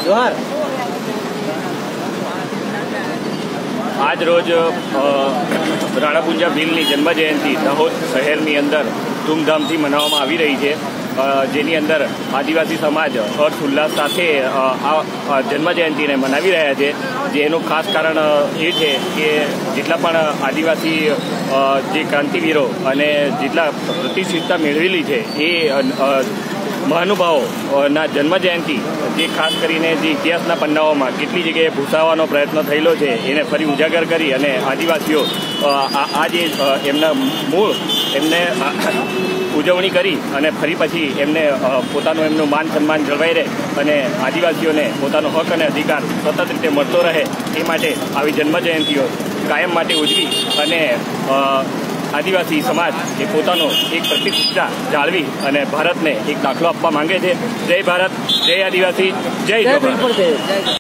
जोहार। आज रोज राणापुंजा भीलની જન્મ જયંતિ દાહોદ શહેરની અંદર ધૂમધામથી મનાવવામાં આવી રહી છે, જેની અંદર આદિવાસી સમાજ હર્ષ ઉલ્લાસ સાથે આ જન્મ જયંતિને મનાવી રહ્યા છે। જેનું ખાસ કારણ એ છે કે જેટલા પણ આદિવાસી જે ક્રાંતિવીરો અને જેટલા પ્રતિષ્ઠિતતા મેળવેલી છે એ મહાનુભાવોના જન્મ જયંતિ જે ખાસ કરીને જે ઇતિહાસના પન્નાઓમાં કેટલી જગ્યાએ ભૂસાવવાનો પ્રયત્ન થયેલો છે એને ફરી ઉજાગર કરી અને આદિવાસીઓ આ જે એમના મૂળ એમને ઉજવણી કરી અને ફરી પછી એમને એમનું માન સન્માન જળવાઈ રહે અને આદિવાસીઓને પોતાનો હક અને અધિકાર સતત રીતે મળતો રહે એ માટે આવી જન્મ જયંતિઓ કાયમ માટે ઉજવી અને આદિવાસી સમાજ એ પોતાનો એક પ્રતિષ્ઠા જાળવી અને ભારતને એક દાખલો આપવા માંગે છે। જય ભારત, જય આદિવાસી, જય.